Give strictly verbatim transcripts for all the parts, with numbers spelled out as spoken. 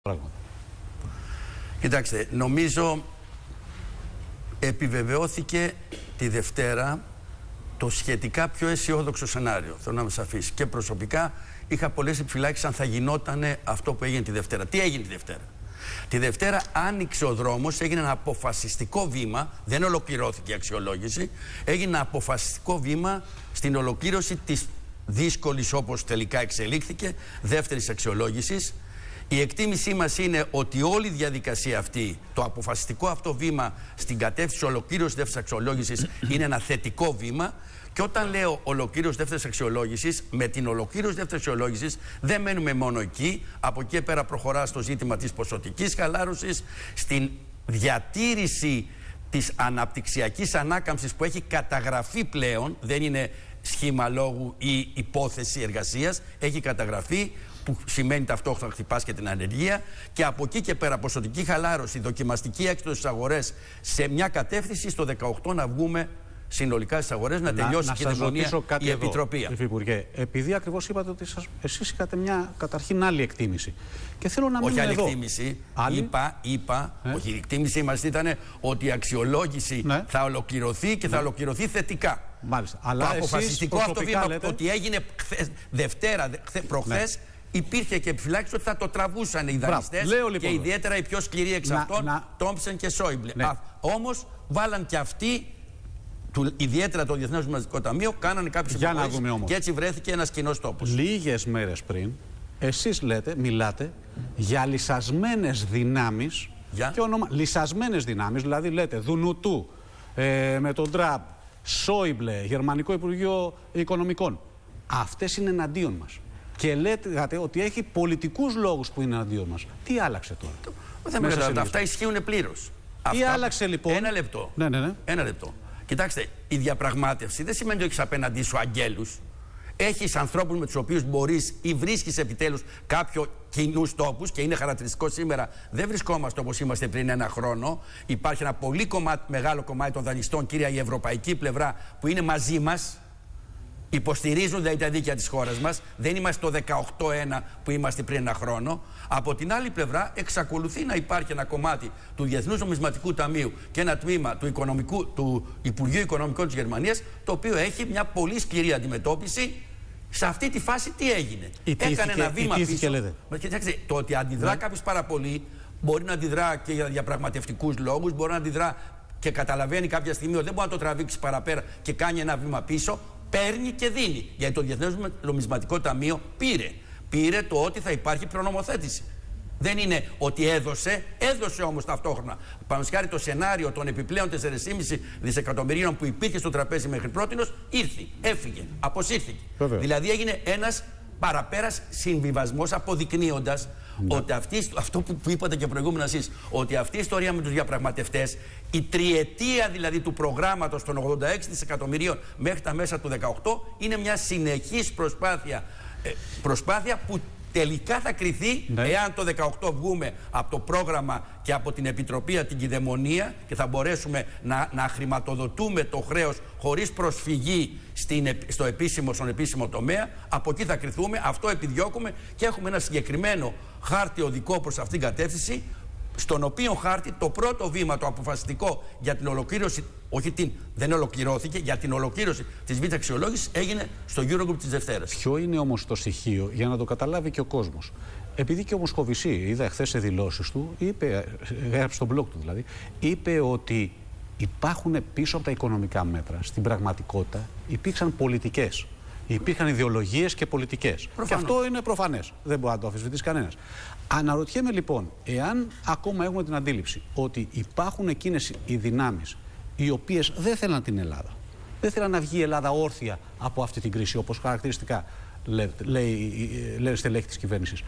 Πράγματι. Κοιτάξτε, νομίζω επιβεβαιώθηκε τη Δευτέρα το σχετικά πιο αισιόδοξο σενάριο. Θέλω να με σαφείς. Και προσωπικά είχα πολλές επιφυλάξεις αν θα γινόταν αυτό που έγινε τη Δευτέρα. Τι έγινε τη Δευτέρα? Τη Δευτέρα άνοιξε ο δρόμος, έγινε ένα αποφασιστικό βήμα, δεν ολοκληρώθηκε η αξιολόγηση, έγινε ένα αποφασιστικό βήμα στην ολοκλήρωση της δύσκολης, όπως τελικά εξελίχθηκε, δεύτερης αξιολόγησης. Η εκτίμησή μας είναι ότι όλη η διαδικασία αυτή, το αποφασιστικό αυτό βήμα στην κατεύθυνση ολοκλήρωσης δεύτερης αξιολόγησης είναι ένα θετικό βήμα. Και όταν λέω ολοκλήρωση δεύτερης αξιολόγησης, με την ολοκλήρωση δεύτερης αξιολόγησης δεν μένουμε μόνο εκεί. Από εκεί πέρα προχωρά στο ζήτημα της ποσοτικής χαλάρωσης, στην διατήρηση της αναπτυξιακής ανάκαμψης που έχει καταγραφεί πλέον, δεν είναι σχήμα λόγου ή υπόθεση εργασίας, έχει καταγραφεί, που σημαίνει ταυτόχρονα χτυπάς και την ανεργία, και από εκεί και πέρα ποσοτική χαλάρωση, δοκιμαστική έξοδο στις αγορές σε μια κατεύθυνση, στο δεκαοκτώ να βγούμε συνολικά στις αγορές, να, να τελειώσει να, και η δαιμονία η Επιτροπή. Υφυπουργέ, επειδή ακριβώς είπατε ότι σας, εσείς είχατε μια καταρχήν άλλη εκτίμηση. Και θέλω να μείνω όχι άλλη εδώ. εκτίμηση. Άλλη? Είπα, είπα ε? όχι, η εκτίμησή μας ήταν ότι η αξιολόγηση ναι. θα ολοκληρωθεί και ναι. θα ολοκληρωθεί θετικά. Μάλιστα. Το Αλλά αποφασιστικό αυτό βήμα λέτε... ότι έγινε χθες, Δευτέρα, προχθές, ναι. υπήρχε και επιφυλάξει ότι θα το τραβούσαν οι δανειστές λοιπόν, και ιδιαίτερα οι πιο σκληροί εξ αυτών, να... Τόμψεν και Σόιμπλε. Ναι. Όμως βάλαν και αυτοί, του, ιδιαίτερα το Διεθνές Νομισματικό Ταμείο, κάνανε κάποιες υποχωρήσεις και έτσι βρέθηκε ένας κοινός τόπος. Λίγες μέρες πριν, εσείς λέτε, μιλάτε για λυσασμένες δυνάμεις. Για? Και ονομα... Λυσασμένες δυνάμεις, δηλαδή λέτε Δουνουτού, ε, με τον Τραμπ, Σόιμπλε, Γερμανικό Υπουργείο Οικονομικών. Αυτές είναι εναντίον μας. Και λέτε ότι έχει πολιτικούς λόγους που είναι εναντίον μας. Τι άλλαξε τώρα? Δεν με καταλαβαίνω. Αυτά ισχύουν πλήρως. Τι αυτά... άλλαξε λοιπόν? Ένα λεπτό. Ναι, ναι, ναι. Ένα λεπτό. Κοιτάξτε, η διαπραγμάτευση δεν σημαίνει ότι έχεις απέναντί σου αγγέλους. Έχεις ανθρώπους με τους οποίους μπορείς ή βρίσκεις επιτέλους κάποιο κοινούς τόπους, και είναι χαρακτηριστικό σήμερα. Δεν βρισκόμαστε όπως είμαστε πριν ένα χρόνο. Υπάρχει ένα πολύ κομμάτι, μεγάλο κομμάτι των δανειστών, κύρια η ευρωπαϊκή πλευρά, που είναι μαζί μας. Υποστηρίζουν δηλαδή τα δίκαια της χώρας μας. Δεν είμαστε το δεκαοκτώ ένα που είμαστε πριν ένα χρόνο. Από την άλλη πλευρά, εξακολουθεί να υπάρχει ένα κομμάτι του Διεθνούς Νομισματικού Ταμείου και ένα τμήμα του, οικονομικού, του Υπουργείου Οικονομικών της Γερμανίας, το οποίο έχει μια πολύ σκληρή αντιμετώπιση. Σε αυτή τη φάση τι έγινε? Ιτήθηκε, έκανε ένα βήμα πίσω. Λέτε. Κοιτάξτε, το ότι αντιδρά ναι. κάποιος πάρα πολύ, μπορεί να αντιδρά και για διαπραγματευτικούς λόγους, μπορεί να αντιδρά και καταλαβαίνει κάποια στιγμή ότι δεν μπορεί να το τραβήξει παραπέρα και κάνει ένα βήμα πίσω. Παίρνει και δίνει. Γιατί το Διεθνές Νομισματικό Ταμείο πήρε. Πήρε το ότι θα υπάρχει προνομοθέτηση. Δεν είναι ότι έδωσε, έδωσε όμως ταυτόχρονα. Παραδείγματος το σενάριο των επιπλέον τέσσερα κόμμα πέντε δισεκατομμυρίων που υπήρχε στο τραπέζι μέχρι πρότινος, ήρθε, έφυγε, αποσύρθηκε. Βέβαια. Δηλαδή έγινε ένας παραπέρας συμβιβασμός, αποδεικνύοντας ναι. ότι αυτή, αυτό που, που είπατε και προηγούμενα εσείς, ότι αυτή η ιστορία με τους διαπραγματευτές, η τριετία δηλαδή του προγράμματος των ογδόντα έξι δισεκατομμυρίων μέχρι τα μέσα του δεκαοκτώ, είναι μια συνεχής προσπάθεια, ε, προσπάθεια που τελικά θα κριθεί ναι. εάν το δεκαοκτώ βγούμε από το πρόγραμμα και από την Επιτροπή την κυδαιμονία και θα μπορέσουμε να, να χρηματοδοτούμε το χρέος χωρίς προσφυγή στην, στο επίσημο, στον επίσημο τομέα. Από εκεί θα κριθούμε, αυτό επιδιώκουμε και έχουμε ένα συγκεκριμένο χάρτη οδικό προς αυτήν την κατεύθυνση, στον οποίο χάρτη το πρώτο βήμα, το αποφασιστικό για την ολοκλήρωση, όχι την, δεν ολοκληρώθηκε, για την ολοκλήρωση της β' αξιολόγησης έγινε στο Eurogroup της Δευτέρας. Ποιο είναι όμως το στοιχείο για να το καταλάβει και ο κόσμος? Επειδή και ο Μοσχοβησί, είδα χθες σε δηλώσεις του, είπε, έγραψε στον blog του δηλαδή, είπε ότι υπάρχουν πίσω από τα οικονομικά μέτρα, στην πραγματικότητα υπήρξαν πολιτικές. Υπήρχαν ιδεολογίες και πολιτικές. Και αυτό είναι προφανές. Δεν μπορεί να το αμφισβητήσει κανένας. Αναρωτιέμαι λοιπόν, εάν ακόμα έχουμε την αντίληψη ότι υπάρχουν εκείνες οι δυνάμεις οι οποίες δεν θέλαν την Ελλάδα, δεν θέλαν να βγει η Ελλάδα όρθια από αυτή την κρίση, όπως χαρακτηριστικά λέει, λέει, λέει στελέχη της κυβέρνησης,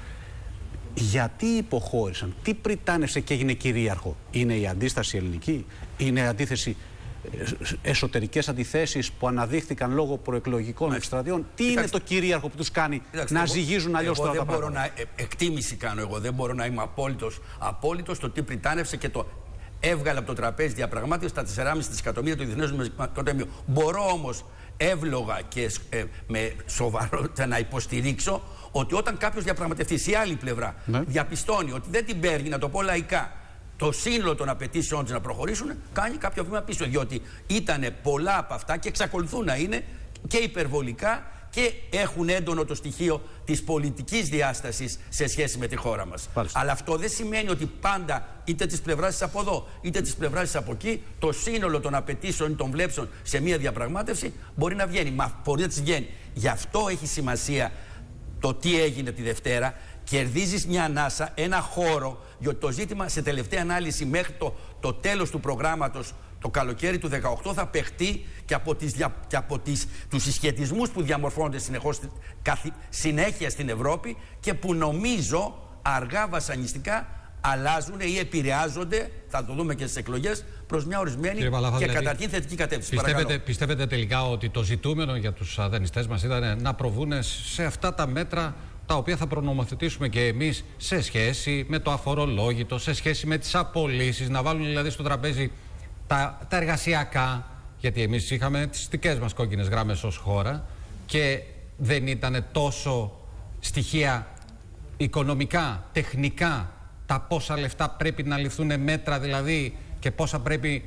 γιατί υποχώρησαν, τι πριτάνευσε και έγινε κυρίαρχο? Είναι η αντίσταση ελληνική, είναι η αντίθεση, εσωτερικές αντιθέσεις που αναδείχθηκαν λόγω προεκλογικών εκστρατιών? Τι είναι το κυρίαρχο που τους κάνει Κοιτάξτε, να εγώ, ζυγίζουν αλλιώς τώρα τα πράγματα? Να, ε, εκτίμηση κάνω εγώ, δεν μπορώ να είμαι απόλυτος, απόλυτος το τι πριτάνευσε και το έβγαλε από το τραπέζι διαπραγμάτευση στα τέσσερα κόμμα πέντε δισεκατομμύρια του Διεθνές Νομισματικού Ταμείου. Μπορώ όμως εύλογα και ε, με σοβαρότητα να υποστηρίξω ότι όταν κάποιος διαπραγματευτής ή άλλη πλευρά ναι. διαπιστώνει ότι δεν την παίρνει, να το πω λαϊκά, το σύνολο των απαιτήσεών της να προχωρήσουν, κάνει κάποιο βήμα πίσω. Διότι ήταν πολλά από αυτά και εξακολουθούν να είναι και υπερβολικά και έχουν έντονο το στοιχείο της πολιτικής διάστασης σε σχέση με τη χώρα μας. Πάλιστα. Αλλά αυτό δεν σημαίνει ότι πάντα, είτε της πλευράς της από εδώ, είτε της πλευράς της από εκεί, το σύνολο των απαιτήσεων ή των βλέψεων σε μια διαπραγμάτευση μπορεί να βγαίνει. Μα μπορεί να της βγαίνει. Γι' αυτό έχει σημασία το τι έγινε τη Δευτέρα. Κερδίζεις μια ανάσα, ένα χώρο, διότι το ζήτημα σε τελευταία ανάλυση μέχρι το, το τέλος του προγράμματος το καλοκαίρι του δεκαοκτώ θα παιχτεί και από, τις, και από τις, τους συσχετισμούς που διαμορφώνονται συνεχώς, καθη, συνέχεια στην Ευρώπη και που νομίζω αργά βασανιστικά αλλάζουν ή επηρεάζονται, θα το δούμε και στις εκλογές, προς μια ορισμένη Κύριε Παλαφά, και δηλαδή, καταρχήν θετική κατεύθυνση. Πιστεύετε, πιστεύετε τελικά ότι το ζητούμενο για τους δανειστές μας ήταν να προβούν σε αυτά τα μέτρα τα οποία θα προνομοθετήσουμε και εμείς σε σχέση με το αφορολόγητο, σε σχέση με τις απολύσεις, να βάλουν δηλαδή στο τραπέζι τα, τα εργασιακά, γιατί εμείς είχαμε τις δικές μας κόκκινες γράμμες ως χώρα και δεν ήταν τόσο στοιχεία οικονομικά, τεχνικά, τα πόσα λεφτά πρέπει να ληφθούν μέτρα δηλαδή και πόσα πρέπει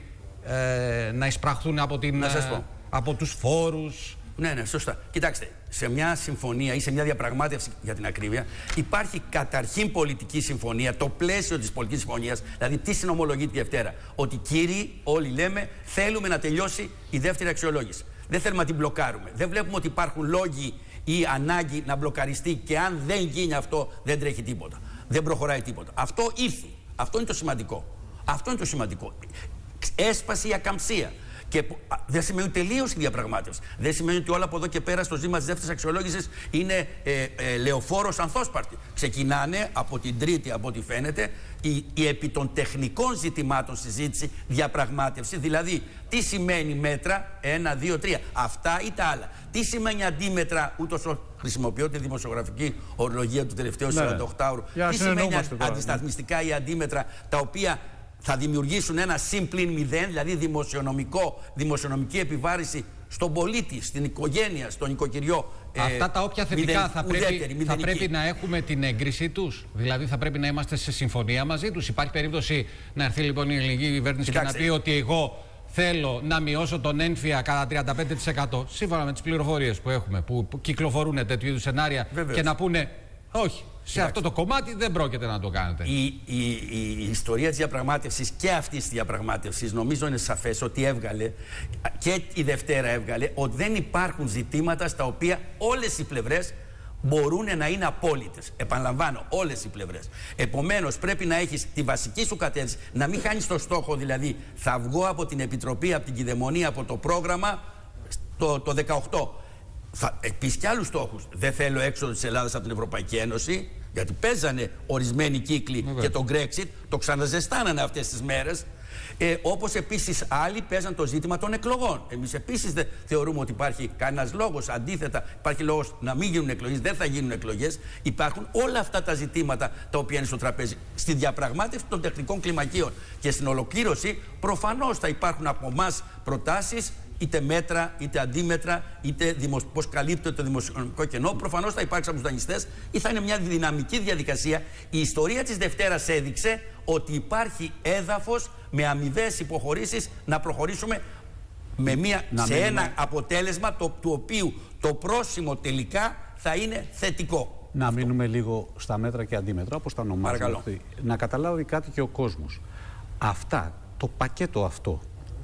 ε, να εισπραχθούν από, την, να σας πω. από τους φόρους. Ναι, ναι, σωστά. Κοιτάξτε, σε μια συμφωνία ή σε μια διαπραγμάτευση, για την ακρίβεια, υπάρχει καταρχήν πολιτική συμφωνία, το πλαίσιο της πολιτικής συμφωνίας. Δηλαδή, τι συνομολογεί τη Δευτέρα? Ότι κύριοι, όλοι λέμε, θέλουμε να τελειώσει η δεύτερη αξιολόγηση. Δεν θέλουμε να την μπλοκάρουμε. Δεν βλέπουμε ότι υπάρχουν λόγοι ή ανάγκη να μπλοκαριστεί και αν δεν γίνει αυτό, δεν τρέχει τίποτα. Δεν προχωράει τίποτα. Αυτό ήρθε. Αυτό είναι το σημαντικό. Αυτό είναι το σημαντικό. Έσπασε η ακαμψία. Και δεν σημαίνει τελείως η διαπραγμάτευση. Δεν σημαίνει ότι όλα από εδώ και πέρα στο ζήτημα της δεύτερης αξιολόγησης είναι ε, ε, λεωφόρος ανθόσπαρτη. Ξεκινάνε από την Τρίτη, από ό,τι φαίνεται, η, η επί των τεχνικών ζητημάτων συζήτηση, διαπραγμάτευση. Δηλαδή, τι σημαίνει μέτρα, ένα, δύο, τρία. Αυτά ή τα άλλα. Τι σημαίνει αντίμετρα, ούτως ώστε χρησιμοποιώ τη δημοσιογραφική ορολογία του τελευταίου σαρανταοκτάωρου. Τι σημαίνει αντισταθμιστικά ή αντίμετρα, τα οποία θα δημιουργήσουν ένα συμπλην μηδέν, δηλαδή δημοσιονομικό, δημοσιονομική επιβάρηση στον πολίτη, στην οικογένεια, στον οικοκυριό. Αυτά ε, τα όποια θετικά μηδεν, θα, πρέπει, ουδέτερη, θα πρέπει να έχουμε την έγκρισή τους. Δηλαδή θα πρέπει να είμαστε σε συμφωνία μαζί τους. Υπάρχει περίπτωση να έρθει λοιπόν η ελληνική κυβέρνηση και να πει ότι εγώ θέλω να μειώσω τον ένφια κατά τριάντα πέντε τοις εκατό σύμφωνα με τις πληροφορίες που έχουμε, που, που κυκλοφορούν τέτοιου είδους σενάρια. Βεβαίως. Και να πούνε όχι. Σε Κοιτάξτε. αυτό το κομμάτι δεν πρόκειται να το κάνετε. Η, η, η, η ιστορία της διαπραγμάτευσης και αυτής της διαπραγμάτευσης νομίζω είναι σαφές ότι έβγαλε και η Δευτέρα έβγαλε ότι δεν υπάρχουν ζητήματα στα οποία όλες οι πλευρές μπορούν να είναι απόλυτες. Επαναλαμβάνω, όλες οι πλευρές. Επομένως πρέπει να έχεις τη βασική σου κατεύθυνση, να μην χάνεις το στόχο, δηλαδή θα βγω από την Επιτροπή, από την κυδαιμονία, από το πρόγραμμα το, το δεκαοκτώ. Θα επίσης και άλλους στόχους. Δεν θέλω έξοδο της Ελλάδας από την Ευρωπαϊκή Ένωση, γιατί παίζανε ορισμένοι κύκλοι okay. και το Brexit, το ξαναζεστάνανε αυτές τις μέρες. Ε, όπως επίσης άλλοι παίζαν το ζήτημα των εκλογών. Εμείς επίσης δεν θεωρούμε ότι υπάρχει κανένας λόγος. Αντίθετα, υπάρχει λόγος να μην γίνουν εκλογές, δεν θα γίνουν εκλογές. Υπάρχουν όλα αυτά τα ζητήματα τα οποία είναι στο τραπέζι. Στη διαπραγμάτευση των τεχνικών κλιμακίων και στην ολοκλήρωση, προφανώς θα υπάρχουν από εμάς προτάσεις. Είτε μέτρα, είτε αντίμετρα, είτε δημοσ... πώς καλύπτεται το δημοσιονομικό κενό. Προφανώς θα υπάρξει από τους δανειστές ή θα είναι μια δυναμική διαδικασία. Η ιστορία της Δευτέρας έδειξε ότι υπάρχει έδαφος με αμοιβές υποχωρήσεις να προχωρήσουμε με μια... σε μείνουμε... ένα αποτέλεσμα το... του οποίου το πρόσημο τελικά θα είναι θετικό. Να αυτό. Μείνουμε λίγο στα μέτρα και αντίμετρα, όπως τα ονομάζουμε. Να καταλάβει κάτι και ο κόσμος. Αυτά, το πακέτο αυτό,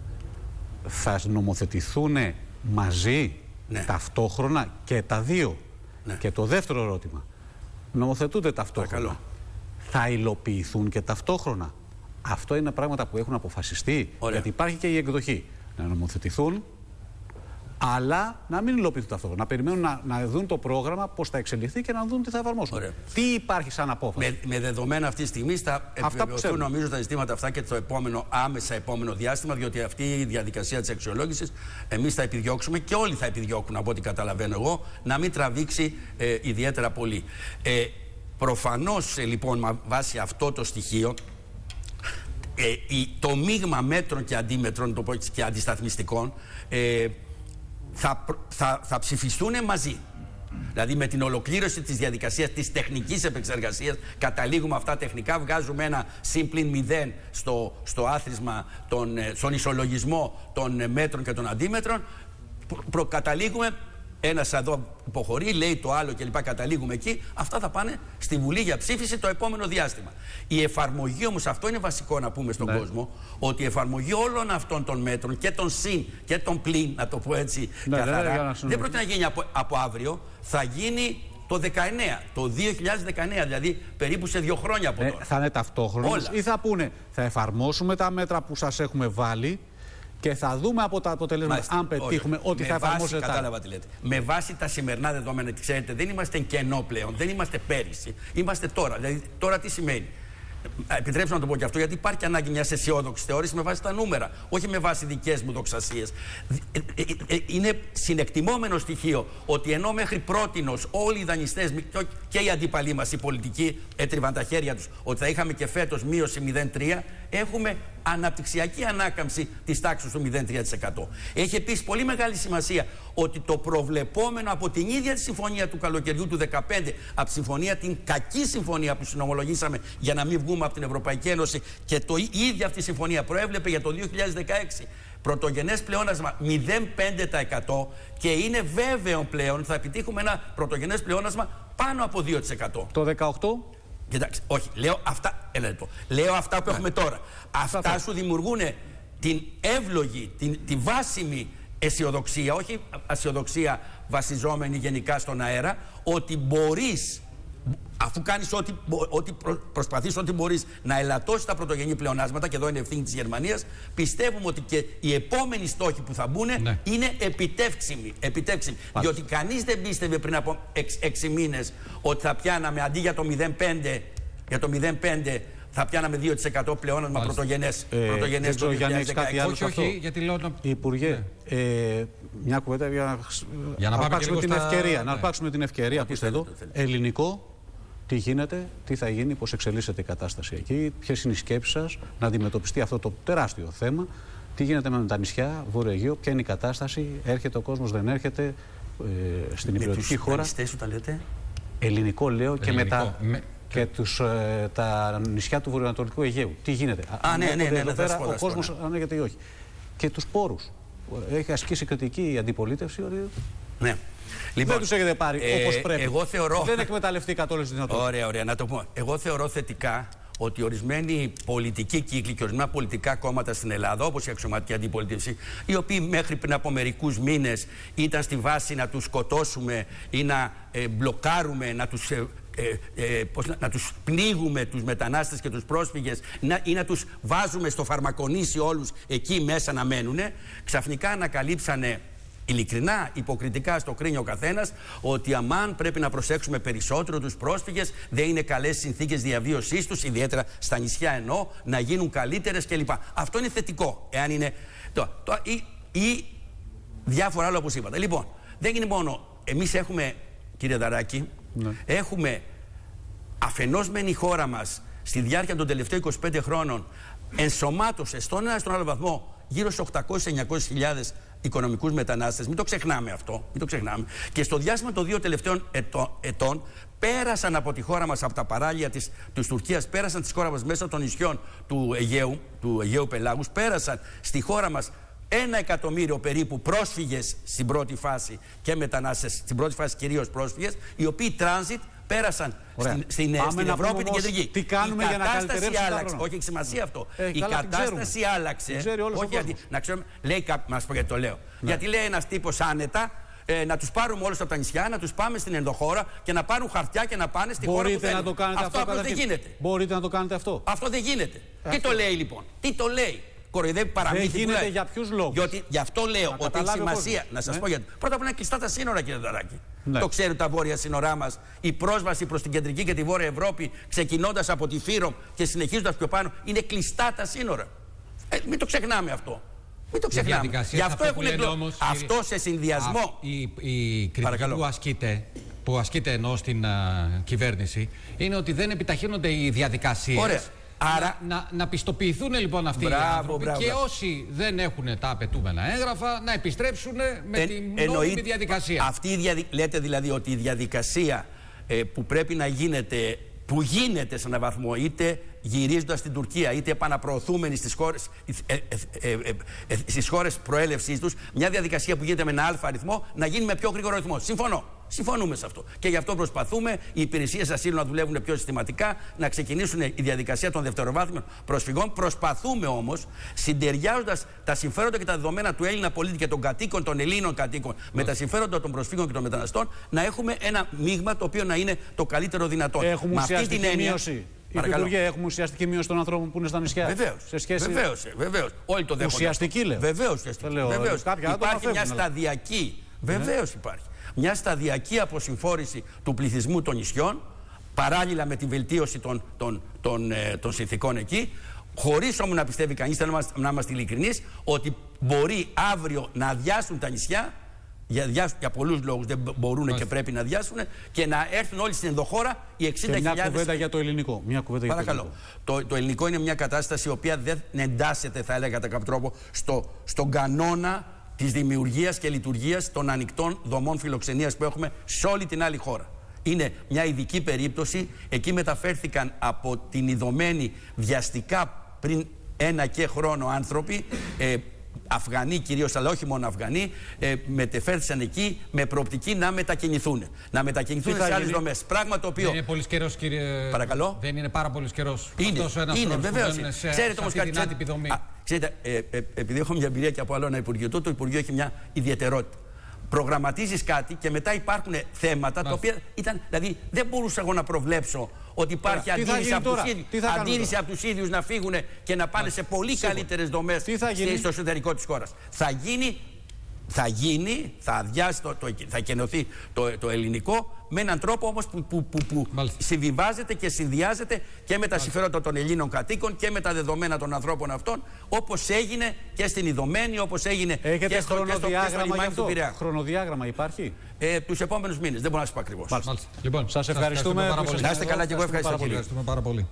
θα νομοθετηθούν μαζί, ναι. ταυτόχρονα και τα δύο. Ναι. Και το δεύτερο ερώτημα, νομοθετούνται ταυτόχρονα. Παρακαλώ. Θα υλοποιηθούν και ταυτόχρονα. Αυτό είναι πράγματα που έχουν αποφασιστεί. Ωραία. Γιατί υπάρχει και η εκδοχή. Να νομοθετηθούν, αλλά να μην υλοποιηθούν ταυτόχρονα. Να περιμένουν να, να δουν το πρόγραμμα, πώς θα εξελιχθεί και να δουν τι θα εφαρμόσουν. Ωραία. Τι υπάρχει σαν απόφαση. Με, με δεδομένα αυτή τη στιγμή θα επιβεβαιωθούν νομίζω τα ζητήματα αυτά και το επόμενο, άμεσα επόμενο διάστημα, διότι αυτή η διαδικασία της αξιολόγησης εμείς θα επιδιώξουμε και όλοι θα επιδιώκουν, από ό,τι καταλαβαίνω εγώ, να μην τραβήξει ε, ιδιαίτερα πολύ. Ε, προφανώς λοιπόν, με βάση αυτό το στοιχείο, ε, η, το μείγμα μέτρων και αντίμετρων το πω, και αντισταθμιστικών ε, Θα, θα, θα ψηφιστούν μαζί. Δηλαδή με την ολοκλήρωση της διαδικασίας της τεχνικής επεξεργασίας καταλήγουμε αυτά τεχνικά, βγάζουμε ένα συμπλήν μηδέν στο, στο άθροισμα, τον, στον ισολογισμό των μέτρων και των αντίμετρων. Προ, καταλήγουμε, ένας εδώ υποχωρεί, λέει το άλλο κλπ. Καταλήγουμε εκεί. Αυτά θα πάνε στη Βουλή για ψήφιση το επόμενο διάστημα. Η εφαρμογή όμως, αυτό είναι βασικό να πούμε στον ναι. κόσμο, ότι η εφαρμογή όλων αυτών των μέτρων και των συν και των πλην, να το πω έτσι ναι, καθαρά, ναι, ναι, δεν πρόκειται να γίνει από, από αύριο, θα γίνει το δεκαεννέα, το δύο χιλιάδες δεκαεννέα, δηλαδή περίπου σε δύο χρόνια από τώρα. Ε, θα είναι ταυτόχρονα ή θα πούνε θα εφαρμόσουμε τα μέτρα που σας έχουμε βάλει και θα δούμε από τα αποτελέσματα, Μάλιστα, αν πετύχουμε, όχι. ότι με θα εφαρμόσετε. Κατάλαβα τι λέτε. Με βάση τα σημερινά δεδομένα, ξέρετε, δεν είμαστε κενό πλέον, δεν είμαστε πέρυσι. Είμαστε τώρα. Δηλαδή, τώρα τι σημαίνει. Επιτρέψτε να το πω και αυτό, γιατί υπάρχει ανάγκη μια αισιόδοξη θεώρηση με βάση τα νούμερα, όχι με βάση δικές μου δοξασίες. Είναι συνεκτιμόμενο στοιχείο ότι ενώ μέχρι πρότινος όλοι οι δανειστές και οι αντίπαλοι μας, οι πολιτικοί, έτριβαν τα χέρια τους ότι θα είχαμε και φέτος μείωση μηδέν κόμμα τρία, έχουμε αναπτυξιακή ανάκαμψη της τάξης του μηδέν κόμμα τρία τοις εκατό. Έχει επίσης πολύ μεγάλη σημασία ότι το προβλεπόμενο από την ίδια τη συμφωνία του καλοκαιριού του δύο χιλιάδες δεκαπέντε, από τη συμφωνία, την κακή συμφωνία που συνομολογήσαμε για να μην βγούμε από την Ευρωπαϊκή Ένωση, και το, η ίδια αυτή η συμφωνία προέβλεπε για το δύο χιλιάδες δεκαέξι πρωτογενές πλεόνασμα μηδέν κόμμα πέντε τοις εκατό και είναι βέβαιο πλέον ότι θα επιτύχουμε ένα πρωτογενές πλεόνασμα πάνω από δύο τοις εκατό. Το δεκαοκτώ. Κοιτάξτε, όχι, λέω αυτά, έλα, λέω αυτά που έχουμε τώρα. Αυτά σου δημιουργούν την εύλογη, την, τη βάσιμη αισιοδοξία, όχι αισιοδοξία βασιζόμενη γενικά στον αέρα, ότι μπορείς, αφού κάνεις ό,τι, ό,τι προσπαθείς, ό,τι μπορείς να ελαττώσεις τα πρωτογενή πλεονάσματα, και εδώ είναι ευθύνη της Γερμανίας, πιστεύουμε ότι και οι επόμενοι στόχοι που θα μπουν ναι. είναι επιτεύξιμοι. επιτεύξιμοι. Διότι κανείς δεν πίστευε πριν από έξι μήνες ότι θα πιάναμε αντί για το μηδέν κόμμα πέντε, για το μηδέν κόμμα πέντε θα πιάναμε δύο τοις εκατό πλεόνασμα πρωτογενές, ε, πρωτογενές το δύο χιλιάδες δεκαέξι. Όχι, όχι, γιατί λέω να... Υπουργέ, ναι. ε, μια κουβέντα για να, για να, να αρπάξουμε την στα... ευκαιρία. Ναι. Να αρπάξουμε την ευκαιρία που είστε εδώ. Ελληνικό, τι γίνεται, τι θα γίνει, πώς εξελίσσεται η κατάσταση εκεί, ποιες είναι οι σκέψεις σας να αντιμετωπιστεί αυτό το τεράστιο θέμα, τι γίνεται με τα νησιά, Βόρειο Αιγαίο, ποια είναι η κατάσταση, έρχεται ο κόσμος, δεν έρχεται ε, στην υπηρετική χώρα. Με σου τα λέτε. Ελληνικό λέω και Ελληνικό. μετά. Με... και τους, ε, τα νησιά του βορειοανατολικού Αιγαίου. Τι γίνεται. Α, ναι, ναι, ναι, ναι, εδώ ναι, πέρα πω, ο κόσμος ναι. ανέγεται ή όχι. Και τους πόρους. Έχει ασκήσει κριτική η αντιπολίτευση. Ότι... Ναι. Λοιπόν, δεν τους έχετε πάρει ε, όπως πρέπει. Εγώ θεωρώ... Δεν εκμεταλλευτήκατε όλες τις δυνατότητες. Ωραία, ωραία. Να το πω. Εγώ θεωρώ θετικά ότι ορισμένοι πολιτικοί κύκλοι και ορισμένα πολιτικά κόμματα στην Ελλάδα, όπως η αξιωματική αντιπολίτευση, οι οποίοι μέχρι πριν από μερικούς μήνες ήταν στη βάση να τους σκοτώσουμε ή να ε, μπλοκάρουμε, να τους... Ε, Ε, ε, πώς, να, να τους πνίγουμε τους μετανάστες και τους πρόσφυγες να, ή να τους βάζουμε στο φαρμακονήσι όλους εκεί μέσα να μένουνε, ξαφνικά ανακαλύψανε ειλικρινά, υποκριτικά στο κρίνιο ο καθένας, ότι αμάν πρέπει να προσέξουμε περισσότερο τους πρόσφυγες, δεν είναι καλές συνθήκες διαβίωσής τους, ιδιαίτερα στα νησιά εννοώ, να γίνουν καλύτερες κλπ. Αυτό είναι θετικό, εάν είναι... Το, το, ή, ή διάφορα άλλα όπως είπατε. Λοιπόν, δεν είναι μόνο... Εμείς έχουμε, κύριε Δαράκη, ναι. έχουμε αφενός μεν η χώρα μας στη διάρκεια των τελευταίων είκοσι πέντε χρόνων ενσωμάτωσε στον ένα στον άλλο βαθμό γύρω στους οκτακόσιες με εννιακόσιες χιλιάδες οικονομικούς μετανάστες. Μην το ξεχνάμε αυτό. Μην το ξεχνάμε. Και στο διάστημα των δύο τελευταίων ετών, ετών πέρασαν από τη χώρα μας, από τα παράλια της, της Τουρκίας, πέρασαν τη χώρα μας μέσα των νησιών του Αιγαίου, του Αιγαίου Πελάγους, πέρασαν στη χώρα μας ένα εκατομμύριο περίπου πρόσφυγες στην πρώτη φάση και μετανάστες, στην πρώτη φάση κυρίως πρόσφυγες, οι οποίοι τράνζιτ πέρασαν Ωραία. στην, στην, στην Ευρώπη την κεντρική. Τι κάνουμε η για να κατάσταση άλλαξε. Όχι, έχει σημασία αυτό. Ε, η καλά, κατάσταση άλλαξε. Όχι, γιατί, να ξέρουμε, λέει κάποιο, μας πω γιατί το λέω. Ναι. Γιατί λέει ένας τύπος άνετα, ε, να τους πάρουμε όλους από τα νησιά, να τους πάμε στην ενδοχώρα και να πάρουν χαρτιά και να πάνε στη Μπορείτε χώρα που θέλουν. να το κάνετε αυτό. Αυτό δεν γίνεται. Μπορείτε να το κάνετε αυτό. Αυτό δεν γίνεται. Τι το λέει λοιπόν. Τι το λέει. Κοροϊδεύει παραμύθι. Δεν γίνεται για ποιους λόγους. Διότι γι' αυτό λέω να ότι έχει σημασία. Να σας ναι. πω γιατί. Πρώτα απ' όλα είναι κλειστά τα σύνορα, κύριε Δαράκη. Ναι. Το ξέρουν τα βόρεια σύνορά μας. Η πρόσβαση προς την κεντρική και τη βόρεια Ευρώπη, ξεκινώντας από τη Φύρομ και συνεχίζοντας πιο πάνω, είναι κλειστά τα σύνορα. Ε, μην το ξεχνάμε αυτό. Μην το ξεχνάμε. Γι' αυτό έχουν εκλογές. Αυτό σε συνδυασμό. Α, η, η κριτική που ασκείται, που ασκείται ενώ στην α, κυβέρνηση είναι ότι δεν επιταχύνονται οι διαδικασίες. Ωραία. Άρα... Να, να, να πιστοποιηθούν λοιπόν αυτοί μπράβο, οι άνθρωποι μπράβο. Και όσοι δεν έχουν τα απαιτούμενα έγγραφα να επιστρέψουν με ε, την νόμιμη διαδικασία. Αυτή η διαδικ... Λέτε δηλαδή ότι η διαδικασία ε, που πρέπει να γίνεται, που γίνεται σε έναν βαθμό, είτε γυρίζοντας στην Τουρκία, είτε επαναπροωθούμενοι στις χώρες, ε, ε, ε, ε, ε, στις χώρες προέλευσής τους, μια διαδικασία που γίνεται με ένα αλφα αριθμό, να γίνει με πιο γρήγορο ρυθμό. Συμφωνώ. Συμφωνούμε σε αυτό. Και γι' αυτό προσπαθούμε οι υπηρεσίες ασύλου να δουλεύουν πιο συστηματικά, να ξεκινήσουν η διαδικασία των δευτεροβάθμιων προσφυγών. Προσπαθούμε όμως, συντεριάζοντας τα συμφέροντα και τα δεδομένα του Έλληνα πολίτη και των κατοίκων, των Ελλήνων κατοίκων, mm. με τα συμφέροντα των προσφύγων και των μεταναστών, να έχουμε ένα μείγμα το οποίο να είναι το καλύτερο δυνατό. Έχουμε ουσιαστική μείωση. Υπουργέ, έχουμε ουσιαστική μείωση των ανθρώπων που είναι στα νησιά. Βεβαίως. Σε σχέση... Βεβαίως. Βεβαίως. Όλοι το δέχονται. Ουσιαστική λέω. Βεβαίως. Βεβαίως. Υπάρχει μια σταδιακή. Βεβαίως υπάρχει. Μια σταδιακή αποσυμφόρηση του πληθυσμού των νησιών, παράλληλα με τη βελτίωση των, των, των, ε, των συνθηκών εκεί, χωρίς όμως να πιστεύει κανείς, να είμαστε ειλικρινείς, ότι μπορεί αύριο να αδειάσουν τα νησιά, για, για, για πολλούς λόγους δεν μπορούν Μάλιστα. και πρέπει να αδειάσουν, και να έρθουν όλοι στην ενδοχώρα οι εξήντα χιλιάδες. Μια κουβέντα για το ελληνικό. Μια κουβέντα για Παρακαλώ. Το, το, το ελληνικό είναι μια κατάσταση η οποία δεν εντάσσεται, θα έλεγα κατά κάποιο τρόπο, στο, στον κανόνα της δημιουργίας και λειτουργίας των ανοιχτών δομών φιλοξενίας που έχουμε σε όλη την άλλη χώρα. Είναι μια ειδική περίπτωση. Εκεί μεταφέρθηκαν από την ειδωμένη βιαστικά πριν ένα και χρόνο άνθρωποι, ε, Αφγανοί κυρίως, αλλά όχι μόνο Αφγανοί, ε, μετεφέρθησαν εκεί με προοπτική να μετακινηθούν. Να μετακινηθούν σε άλλες δομές. Πράγμα το οποίο. Δεν είναι πολύ καιρός, κύριε. Παρακαλώ. Δεν είναι πάρα πολύ καιρός. Είναι, είναι βεβαίως. Ξέρετε όμως κάτι. Ξέρετε, ε, ε, επειδή έχω μια εμπειρία και από άλλο ένα Υπουργείο, το, το Υπουργείο έχει μια ιδιαιτερότητα. Προγραμματίζεις κάτι και μετά υπάρχουν θέματα Μάλιστα. τα οποία ήταν. Δηλαδή, δεν μπορούσα εγώ να προβλέψω ότι υπάρχει Τώρα, αντίρρηση, από τους, ίδιους, αντίρρηση από τους ίδιους να φύγουν και να πάνε Μάλιστα. σε πολύ καλύτερες δομές στο εσωτερικό της χώρας. Θα γίνει. Θα γίνει, θα αδειάσει, το, το, θα εκενωθεί το, το ελληνικό με έναν τρόπο όμως που, που, που, που συμβιβάζεται και συνδυάζεται και με τα Μάλιστα. συμφέροντα των Ελλήνων κατοίκων και με τα δεδομένα των ανθρώπων αυτών, όπως έγινε και στην Ιδωμένη, όπως έγινε Έχετε και στο, και στο, και στο λιμάνι του Πειραιά. Χρονοδιάγραμμα υπάρχει? Ε, τους επόμενους μήνες, δεν μπορώ να σας πω ακριβώς. Μάλιστα. Μάλιστα. Λοιπόν, σας ευχαριστούμε. πάρα πολύ. Να είστε καλά και εγώ ευχαριστώ πολύ. Ευχαριστούμε πάρα πολύ.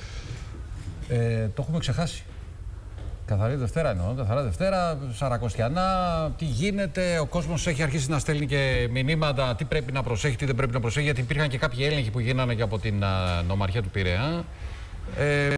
Ε, το έχουμε ξεχάσει. Καθαρή Δευτέρα εννοώ, καθαρά Δευτέρα, Σαρακοστιανά, τι γίνεται, ο κόσμος έχει αρχίσει να στέλνει και μηνύματα, τι πρέπει να προσέχει, τι δεν πρέπει να προσέχει, γιατί υπήρχαν και κάποιοι έλεγχοι που γίνανε και από την νομαρχία του Πειραιά. Ε,